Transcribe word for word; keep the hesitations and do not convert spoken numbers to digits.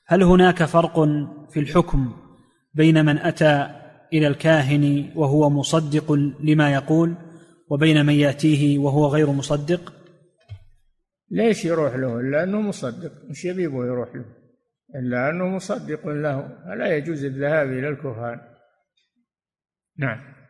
هل هناك فرق في الحكم بين من أتى إلى الكاهن وهو مصدق لما يقول وبين من يأتيه وهو غير مصدق؟ ليش يروح له؟ لأنه مصدق، مش يبيه يروح له إلا أنه مصدق له، فلا يجوز الذهاب إلى الكهان. نعم.